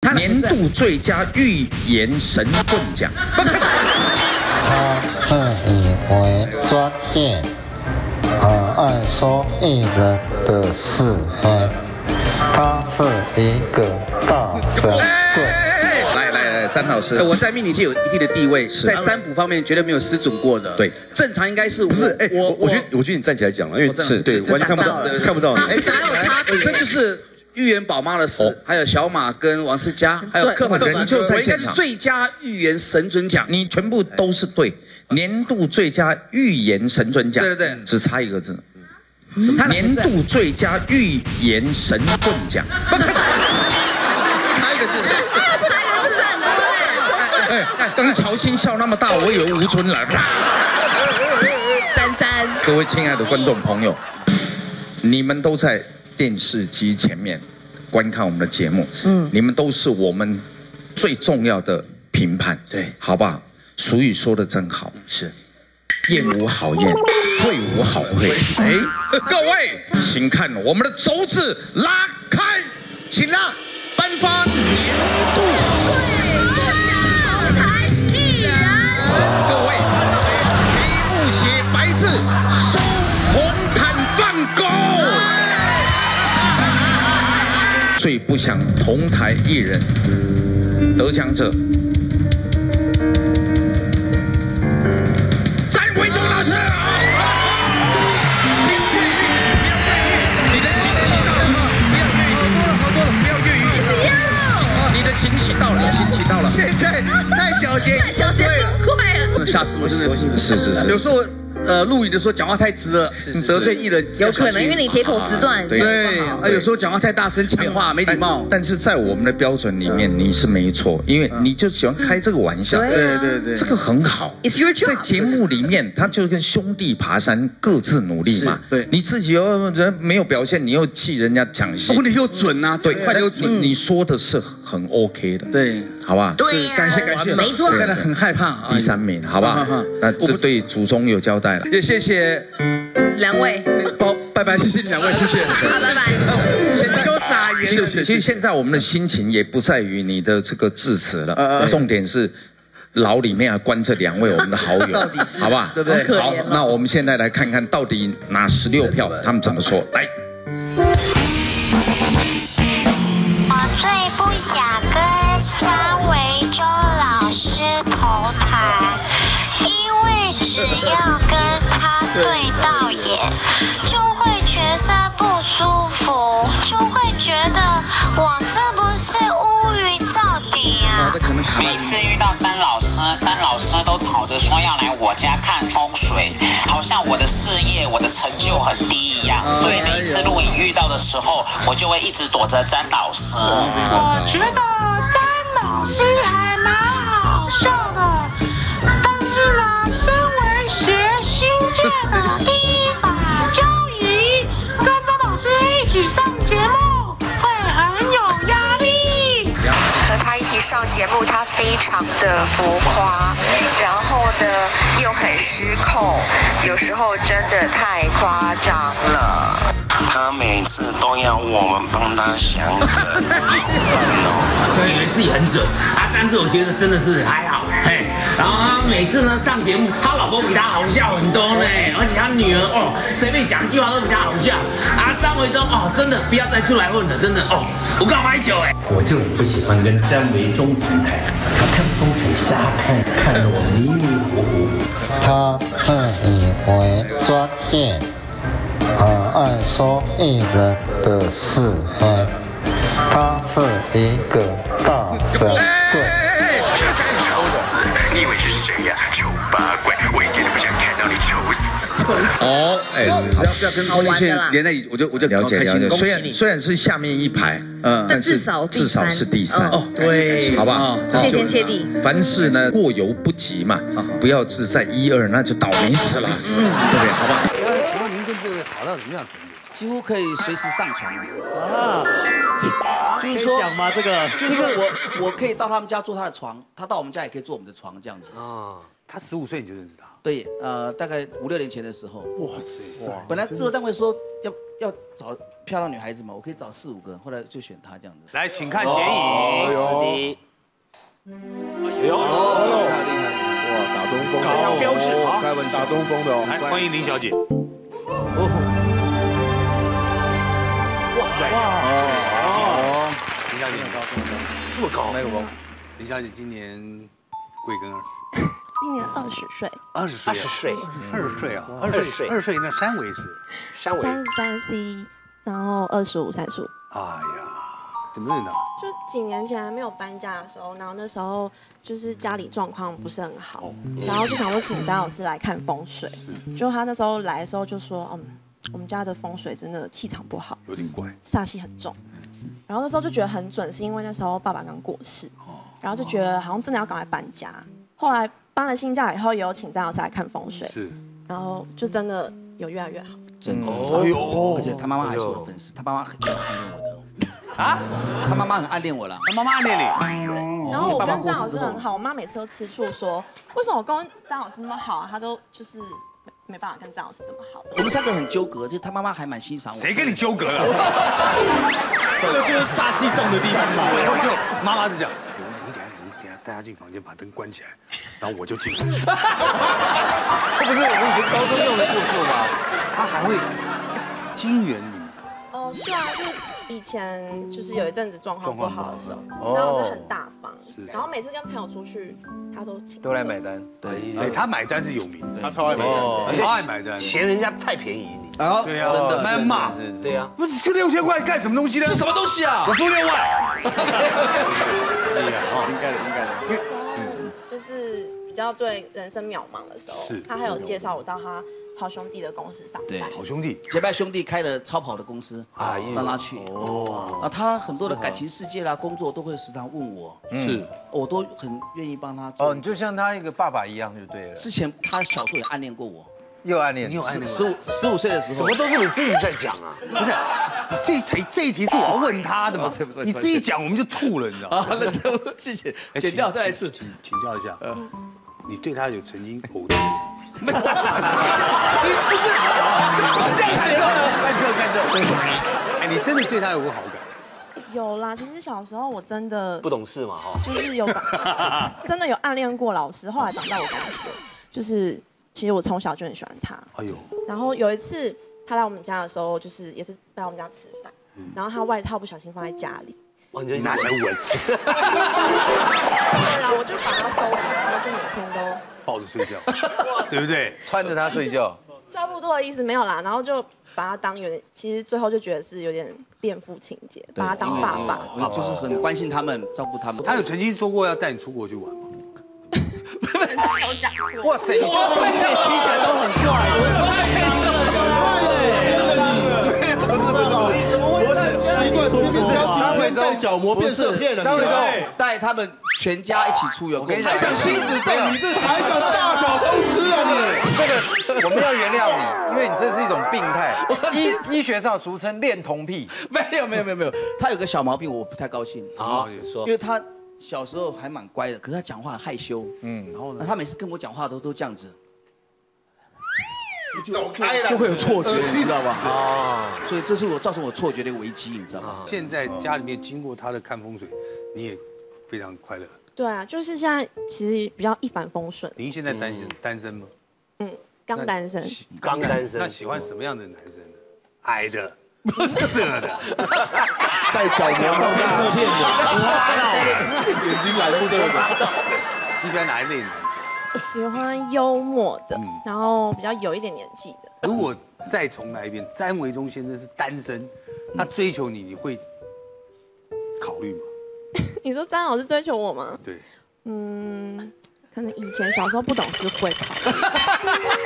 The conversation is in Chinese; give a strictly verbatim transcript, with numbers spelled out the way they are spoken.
年度最佳预言神棍奖。 他自以为专业，很爱说艺人的是非。他是一个大神棍。 来来来，詹老师， 我在命理界有一定的地位，在占卜方面绝对没有失准过的。 对， 正常应该是不是？哎，我我觉得我觉得你站起来讲了，因为是对，完全看不到，看不到。 哎，本身就是预言宝妈的事，还有小马跟王思佳，还有柯凡人就在我应该现场。 是最佳预言神准奖， 你全部都是对。年度最佳预言神准奖， 对对对， 只差一个字。年度最佳预言神棍奖， 差一个字。 哎，刚乔欣笑那么大，我以为吴春兰。 赞赞。 各位亲爱的观众朋友，你们都在电视机前面观看我们的节目，嗯，你们都是我们最重要的评判， 对， 好不好？俗语说的真好， 是。 宴无好宴，会无好会。哎，各位，请看我们的轴子拉开，请让颁发年度最佳台艺人。 各位，题目写白字，收红毯放狗。最不想同台艺人得奖者。维忠老师，你的刑期到了，不要越狱，好多了，不要越狱，不要，你的刑期到了，刑期到了。 现在蔡小杰， 蔡小杰崩溃了， 吓死我，真的是， 是是是， 有时候。呃，录影的时候讲话太直了，得罪艺人， 有可能因为你铁口直断。 对，啊，有时候讲话太大声，抢话没礼貌。 但是在我们的标准里面，你是没错，因为你就喜欢开这个玩笑。 对对对， 这个很好。 It's your job。 在节目里面，他就跟兄弟爬山，各自努力嘛。 对， 你自己又人没有表现，你又气人家抢戏， 问题又准啊，对，快又准。 你说的是很 OK 的， 对， 好吧？ 对， 感谢感谢， 没错。 现在很害怕， 第三名，好不好？那这对祖宗有交代了， 也谢谢。 两位， 好，拜拜，谢谢你两位，谢谢， 好，拜拜。 现在都傻眼， 谢谢。其实现在我们的心情也不在于你的这个致辞了，重点是牢里面还关着两位我们的好友，好不好？ 对不对？ 好，那我们现在来看看到底哪十六票他们怎么说。来， 我最不想跟张维忠老师同台，因为只要跟他对到眼，就会全身不舒服，就会觉得我是不是乌云罩顶啊？ 每次遇到詹老师，詹老师都吵着说要来我家看风水，好像我的事业、我的成就很低一样。所以每次录影遇到的时候，我就会一直躲着詹老师。 我觉得詹老师还蛮好笑的，但是呢，身为学新界的第一把交椅，跟张老师一起上节目会很有压力。和他一起上节目，他非常的浮夸，然后呢又很失控，有时候真的太夸张了。 他每次都要我们帮他想梗，好笨哦！ 所以以为自己很准啊，但是我觉得真的是还好，嘿。然后他每次呢上节目，他老婆比他好笑很多呢，而且他女儿哦，随便讲一句话都比他好笑啊。张维忠哦，真的不要再出来混了，真的哦，我告白酒哎。 我就是不喜欢跟詹维忠同台，他看风水瞎看，看得我迷迷糊糊。 他自以为专业，很爱说艺人的是非。他是一个大神棍。 想想你丑死，你以为是谁呀？丑八怪，我一点都不想看到你丑死。 哦，哎， 只要不要跟欧丽倩连在一起，我就我就了解了解。虽然你虽然是下面一排，嗯，但是至少至少是第三哦，对， 好不好？ 谢天谢地。 凡事呢过犹不及嘛，不要是在一二，那就倒霉死了，对不对？好不好？ 请问您跟这位好到什么样程度？ 几乎可以随时上床啊！ 就是说讲吗？这个就是说我我可以到他们家坐他的床，他到我们家也可以坐我们的床，这样子啊。他十五岁你就认识他？ 对，呃，大概五六年前的时候。 哇塞！ 本来制作单位说要要找漂亮女孩子嘛，我可以找四五个，后来就选他这样子。 来，请看剪影。 开玩笑， 打中锋的哦。 来，欢迎林小姐。 哦， 哇塞！ 哦， 林小姐这么高，那个高。林小姐今年贵庚啊？ 今年二十岁。 二十岁， 二十岁， 二十岁啊， 二十岁， 二十岁那三围是三围， 三十三 C， 然后二十五、三十五。 哎呀，怎么认的？ 就几年前还没有搬家的时候，然后那时候就是家里状况不是很好，然后就想说请张老师来看风水。就他那时候来的时候就说，嗯，我们家的风水真的气场不好， 有点怪， 煞气很重。然后那时候就觉得很准，是因为那时候爸爸刚过世，然后就觉得好像真的要赶快搬家。后来搬了新家以后，也有请张老师来看风水， 是， 然后就真的有越来越好。 真的， 哎呦， 而且他妈妈还是我的粉丝，他妈妈很暗恋我的。 啊？ 他妈妈很暗恋我啦， 他妈妈暗恋你。 对，然后我跟张老师很好，我妈每次都吃醋说，为什么我跟张老师那么好啊，他都就是没没办法跟张老师这么好。 我们三个很纠葛，就他妈妈还蛮欣赏我。 谁跟你纠葛了？这个就是煞气重的地方嘛。就妈妈是讲，你等下你等下带他进房间，把灯关起来，然后我就进去。这不是我们以前高中用的故事吗？ 他还会金援你。 哦，是啊，就以前就是有一阵子状况不好的时候，张老师很大方，然后每次跟朋友出去，他都请， 都来买单。 对，哎，他买单是有名的， 他超爱买单， 超爱买单， 嫌人家太便宜你。 啊， 对呀，真的，那骂， 对呀， 不是这六千块干什么东西呢？ 是什么东西啊？ 我付六万。 应该的，应该的。 那时候就是比较对人生渺茫的时候，他还有介绍我到他好兄弟的公司上班。 对， 好兄弟， 结拜兄弟开了超跑的公司，啊，让他去。哦，啊，他很多的感情世界啦、工作都会时常问我， 是， 我都很愿意帮他做。 哦，你就像他一个爸爸一样就对了。 之前他小时候也暗恋过我。 又暗恋， 你有暗恋？ 十五十五岁的时候， 怎么都是你自己在讲啊？ 不是，这一题这一题是我要问他的嘛？你自己讲我们就吐了，你知道吗？ 好了，谢谢，剪掉再来一次， 请请教一下，你对他有曾经偶像？ 没有，你不是，不是这样写的。 看这看这，哎，你真的对他有过好感？ 有啦，其实小时候我真的不懂事嘛，哈， 就是有真的有暗恋过老师。后来长大，我跟他说，就是其实我从小就很喜欢他。哎呦，然后有一次他来我们家的时候，就是也是来我们家吃饭，然后他外套不小心放在家里， 哦，你就拿起来闻。 对啊，我就把它收起来，然后就每天都抱着睡觉，对不对？ 穿着它睡觉， 差不多的意思没有啦，然后就把他当有点，其实最后就觉得是有点恋父情节，把他当爸爸， 就是很关心他们，照顾他们。 他有曾经说过要带你出国去玩吗？ 有讲过。 哇塞，你这一切听起来都很怪， 这么怪耶！真的你，不是不是，怎么会？我是习惯出国要今天带角膜变色片的， 张伟忠带他们全家一起出游， 还想亲子带你，这还想大小通吃啊你！ 这个我们要原谅你，因为你这是一种病态，医医学上俗称恋童癖。 没有没有没有没有，他有个小毛病，我不太高兴。 啊，你说， 因为他小时候还蛮乖的，可是他讲话很害羞。嗯，然后呢，他每次跟我讲话都都这样子。 走开了， 就会有错觉，你知道吧？哦，所以这是我造成我错觉的一个危机，你知道吗？ 现在家里面经过他的看风水，你也非常快乐。 对啊，就是现在其实比较一帆风顺。 您现在单身单身吗？ 嗯，刚单身。 刚单身。 那喜欢什么样的男生呢？矮的，不是色的， 带角膜放变色片的，眼睛蓝色的。 你喜欢哪一类男生？ 喜欢幽默的，然后比较有一点年纪的。 如果再重来一遍，詹维忠先生是单身，他追求你，你会考虑吗？ 你说詹老师追求我吗？ 对。 嗯，可能以前小时候不懂事会考虑。